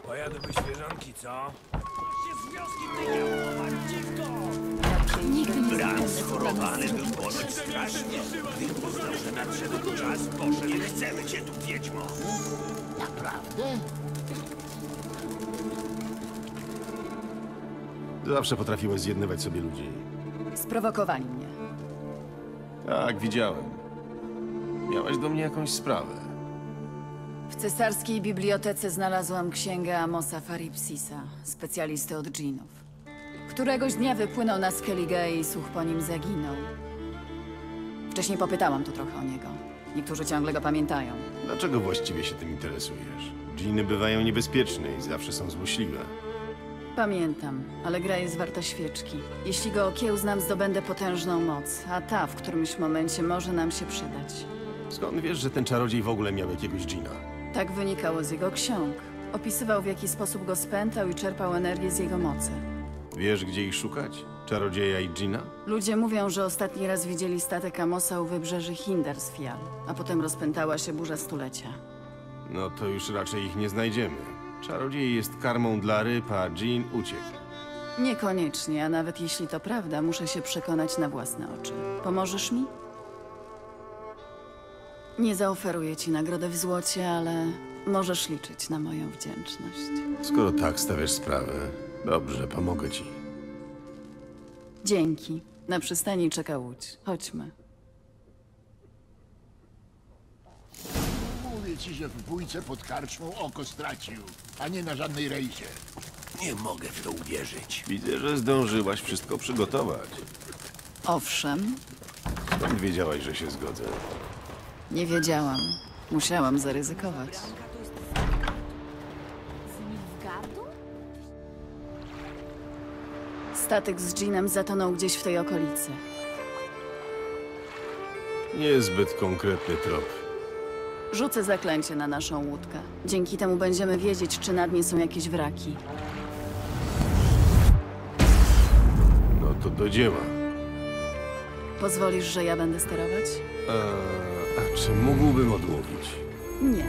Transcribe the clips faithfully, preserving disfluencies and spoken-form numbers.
Pojadę do świeżanki, co? Się z wioski tydział, dziwko! Nigdy nie Raz schorowany był ponoć strasznie. Gdy poznał, że nadszedł czas, poszedł. Nie chcemy cię tu, wiedźmo. Naprawdę? Zawsze potrafiłeś zjednywać sobie ludzi. Sprowokowali mnie. Tak, widziałem. Miałaś do mnie jakąś sprawę. W cesarskiej bibliotece znalazłam księgę Amosa Faripsisa, specjalisty od dżinów. Któregoś dnia wypłynął na Skellige i słuch po nim zaginął. Wcześniej popytałam tu trochę o niego. Niektórzy ciągle go pamiętają. Dlaczego właściwie się tym interesujesz? Dżiny bywają niebezpieczne i zawsze są złośliwe. Pamiętam, ale gra jest warta świeczki. Jeśli go okiełznam, zdobędę potężną moc, a ta w którymś momencie może nam się przydać. Skąd wiesz, że ten czarodziej w ogóle miał jakiegoś dżina? Tak wynikało z jego ksiąg. Opisywał, w jaki sposób go spętał i czerpał energię z jego mocy. Wiesz, gdzie ich szukać? Czarodzieja i dżina? Ludzie mówią, że ostatni raz widzieli statek Amosa u wybrzeży Hindarsfjall, a potem rozpętała się burza stulecia. No to już raczej ich nie znajdziemy. Czarodziej jest karmą dla ryb, a dżin uciekł. Niekoniecznie, a nawet jeśli to prawda, muszę się przekonać na własne oczy. Pomożesz mi? Nie zaoferuję ci nagrodę w złocie, ale możesz liczyć na moją wdzięczność. Skoro tak stawiasz sprawę, dobrze, pomogę ci. Dzięki. Na przystani czeka łódź. Chodźmy. Mówię ci, że w bójce pod karczmą oko stracił, a nie na żadnej rejsie. Nie mogę w to uwierzyć. Widzę, że zdążyłaś wszystko przygotować. Owszem, Skąd wiedziałaś, że się zgodzę? nie wiedziałam. Musiałam zaryzykować. Statek z dżinem zatonął gdzieś w tej okolicy. Niezbyt konkretny trop. Rzucę zaklęcie na naszą łódkę. Dzięki temu będziemy wiedzieć, czy na dnie są jakieś wraki. No to do dzieła. Pozwolisz, że ja będę sterować? Eee, a czy mógłbym odmówić? Nie.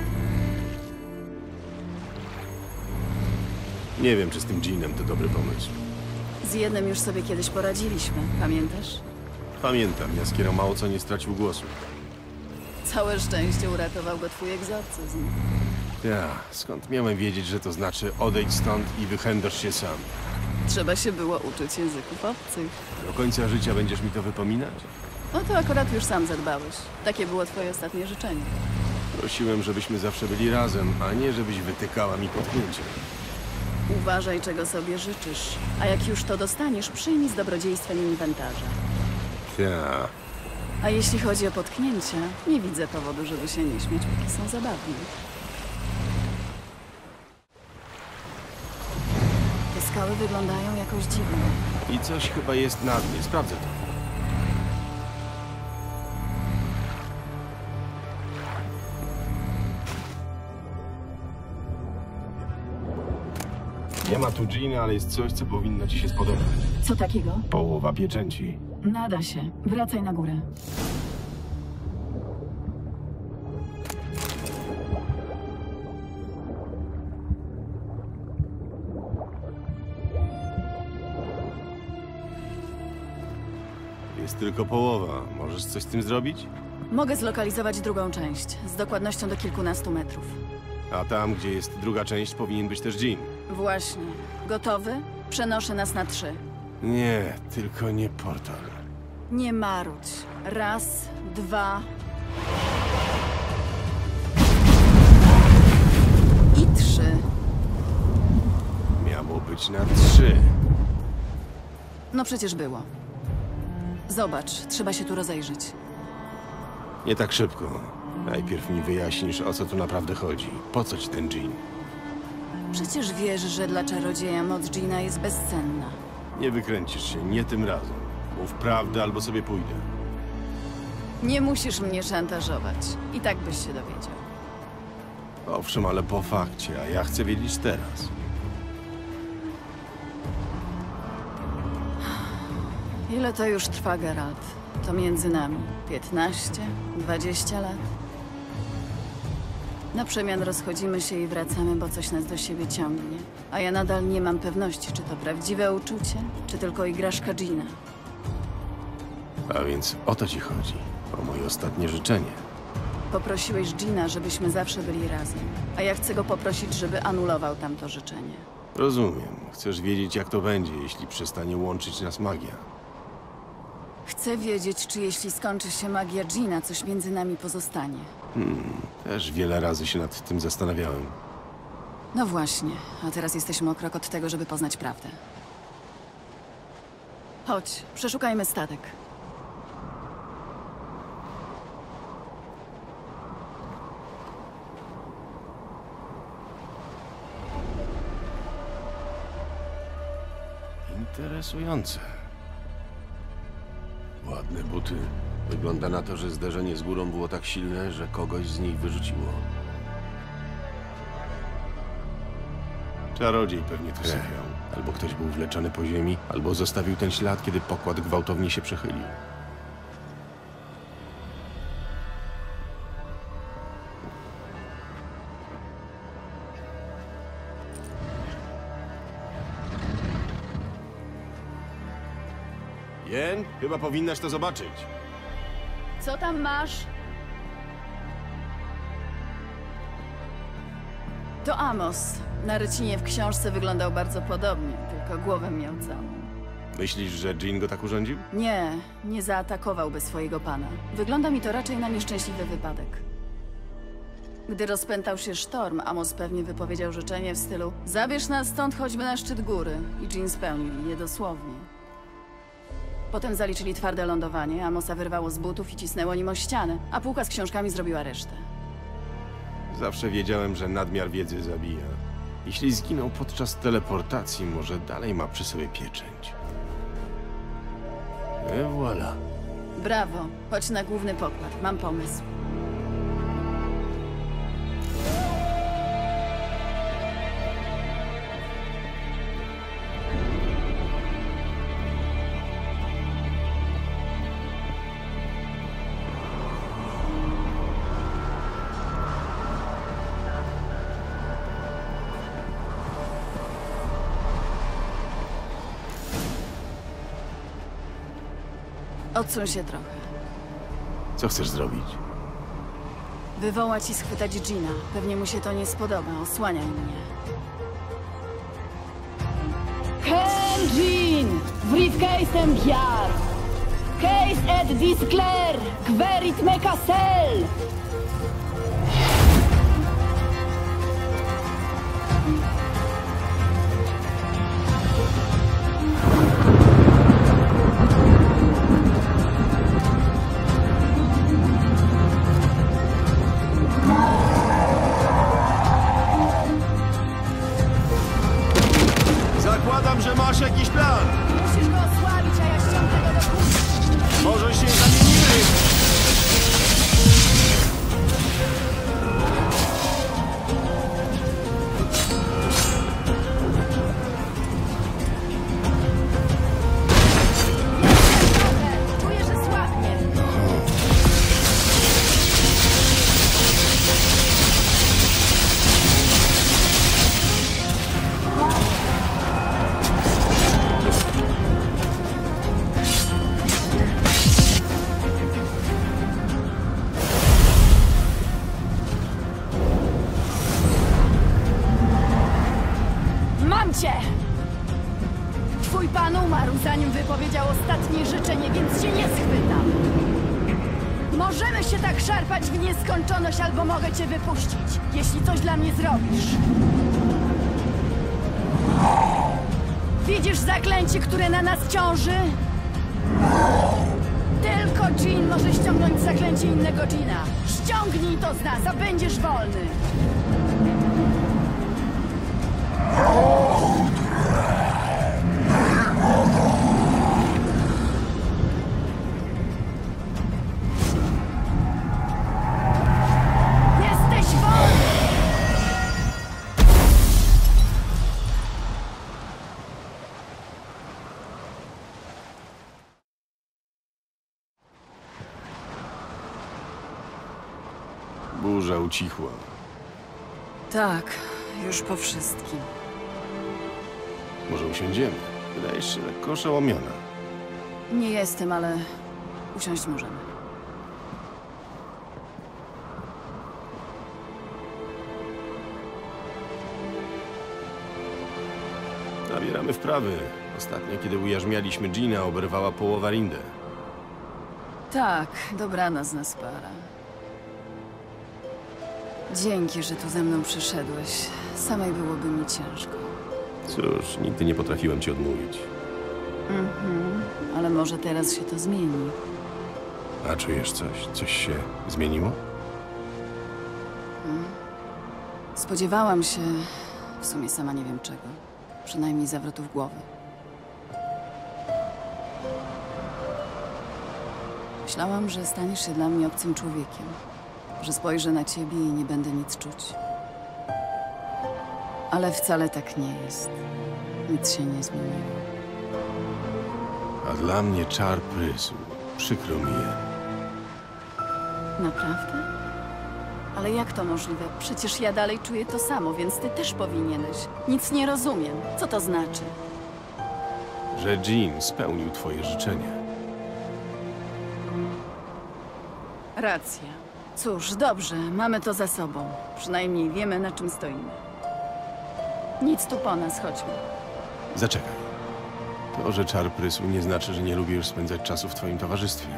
Nie wiem, czy z tym dżinem to dobry pomysł. Z jednym już sobie kiedyś poradziliśmy, pamiętasz? Pamiętam, Jaskiero mało co nie stracił głosu. Całe szczęście uratował go twój egzorcyzm. Ja, skąd miałem wiedzieć, że to znaczy odejdź stąd i wychędasz się sam? Trzeba się było uczyć języków obcych. Do końca życia będziesz mi to wypominać? No to akurat już sam zadbałeś. Takie było twoje ostatnie życzenie. Prosiłem, żebyśmy zawsze byli razem, a nie żebyś wytykała mi potknięcie. Uważaj, czego sobie życzysz. A jak już to dostaniesz, przyjmij z dobrodziejstwem inwentarza. Ja. A jeśli chodzi o potknięcia, nie widzę powodu, żeby się nie śmiać, póki są zabawne. Te skały wyglądają jakoś dziwnie. I coś chyba jest na dnie. Sprawdzę to. Nie ma tu dżina, ale jest coś, co powinno ci się spodobać. Co takiego? Połowa pieczęci. Nada się. Wracaj na górę. Jest tylko połowa. Możesz coś z tym zrobić? Mogę zlokalizować drugą część, z dokładnością do kilkunastu metrów. A tam, gdzie jest druga część, powinien być też dżin. Właśnie. Gotowy? Przenoszę nas na trzy. Nie, tylko nie portal. Nie marudź. Raz, dwa... I trzy. Miało być na trzy. No przecież było. Zobacz, trzeba się tu rozejrzeć. Nie tak szybko. Najpierw mi wyjaśnisz, o co tu naprawdę chodzi. Po co ci ten dżin? Przecież wiesz, że dla czarodzieja moc dżina jest bezcenna. Nie wykręcisz się, nie tym razem. Mów prawdę, albo sobie pójdę. Nie musisz mnie szantażować. I tak byś się dowiedział. Owszem, ale po fakcie, a ja chcę wiedzieć teraz. Ile to już trwa, Geralt? To między nami. piętnaście, dwadzieścia lat? Na przemian rozchodzimy się i wracamy, bo coś nas do siebie ciągnie. A ja nadal nie mam pewności, czy to prawdziwe uczucie, czy tylko igraszka Gina. A więc o to ci chodzi. O moje ostatnie życzenie. Poprosiłeś Gina, żebyśmy zawsze byli razem. A ja chcę go poprosić, żeby anulował tamto życzenie. Rozumiem. Chcesz wiedzieć, jak to będzie, jeśli przestanie łączyć nas magia. Chcę wiedzieć, czy jeśli skończy się magia Gina, coś między nami pozostanie. Też wiele razy się nad tym zastanawiałem. No właśnie, a teraz jesteśmy o krok od tego, żeby poznać prawdę. Chodź, przeszukajmy statek. Interesujące. Ładne buty. Wygląda na to, że zderzenie z górą było tak silne, że kogoś z nich wyrzuciło. Czarodziej pewnie tu sypiał. Albo ktoś był wleczony po ziemi, albo zostawił ten ślad, kiedy pokład gwałtownie się przechylił. Jen, chyba powinnaś to zobaczyć. Co tam masz? To Amos. Na rycinie w książce wyglądał bardzo podobnie, tylko głowę miał całą. Myślisz, że Jean go tak urządził? Nie, nie zaatakowałby swojego pana. Wygląda mi to raczej na nieszczęśliwy wypadek. Gdy rozpętał się sztorm, Amos pewnie wypowiedział życzenie w stylu: zabierz nas stąd choćby na szczyt góry. I Jean spełnił je dosłownie. Potem zaliczyli twarde lądowanie, Amosa wyrwało z butów i cisnęło nim o ścianę, a półka z książkami zrobiła resztę. Zawsze wiedziałem, że nadmiar wiedzy zabija. Jeśli zginął podczas teleportacji, może dalej ma przy sobie pieczęć. E voilà. Brawo, chodź na główny pokład, mam pomysł. Odsuń się trochę. Co chcesz zrobić? Wywołać i schwytać Gina. Pewnie mu się to nie spodoba. Osłaniaj mnie. Ken Jean! Briefcase'em hiar! Case et disclair! Querit me casel! Zakładam, że masz jakiś plan. Musisz go osłabić, a ja ściągnę go do góry. Może się zamienimy. Czuję, że słabnie. Mam cię! Twój pan umarł, zanim wypowiedział ostatnie życzenie, więc się nie schwytam. Możemy się tak szarpać w nieskończoność, albo mogę cię wypuścić, jeśli coś dla mnie zrobisz. Widzisz zaklęcie, które na nas ciąży? Tylko Jean może ściągnąć zaklęcie innego Jeana. Ściągnij to z nas, a będziesz wolny. Jesteś wolny! Burza ucichła. Tak, już po wszystkim. Może usiądziemy? Wydajesz się lekko oszołomiona. Nie jestem, ale usiąść możemy. Nabieramy wprawy. Ostatnio, kiedy ujarzmialiśmy Gina, oberwała połowa rindę. Tak, dobrana z nas para. Dzięki, że tu ze mną przyszedłeś. Samej byłoby mi ciężko. Cóż, nigdy nie potrafiłem ci odmówić. Ale może teraz się to zmieni. A czujesz coś? Coś się zmieniło? Spodziewałam się, w sumie sama nie wiem czego. Przynajmniej zawrotów głowy. Myślałam, że staniesz się dla mnie obcym człowiekiem. Że spojrzę na ciebie i nie będę nic czuć. Ale wcale tak nie jest. Nic się nie zmieniło. A dla mnie czar prysł. Przykro mi je. Naprawdę? Ale jak to możliwe? Przecież ja dalej czuję to samo, więc ty też powinieneś. Nic nie rozumiem. Co to znaczy? Że Jean spełnił twoje życzenie. Racja. Cóż, dobrze, mamy to za sobą. Przynajmniej wiemy, na czym stoimy. Nic tu po nas, chodźmy. Zaczekaj. To, że czar prysł, nie znaczy, że nie lubię już spędzać czasu w twoim towarzystwie.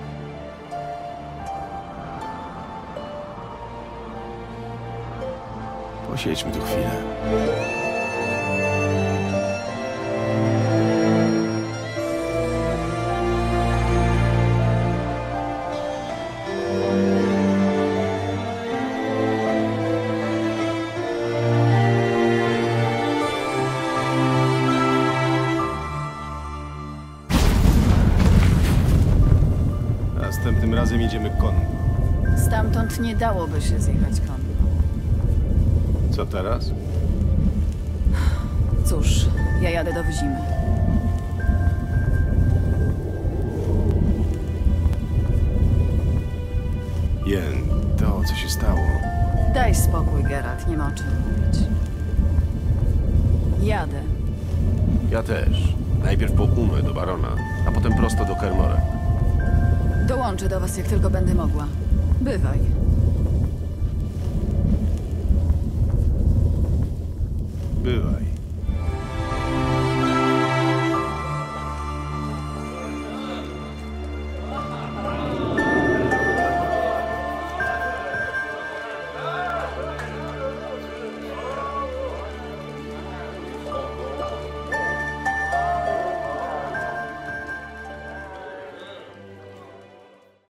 Posiedźmy tu chwilę. Następnym razem idziemy konno. Stamtąd nie dałoby się zjechać konno. Co teraz? Cóż, ja jadę do Wzimy. Jen, to co się stało? Daj spokój, Geralt, nie ma o czym mówić. Jadę. Ja też. Najpierw po Umę do Barona, a potem prosto do Kermora. Dołączę do was, jak tylko będę mogła. Bywaj. Bywaj.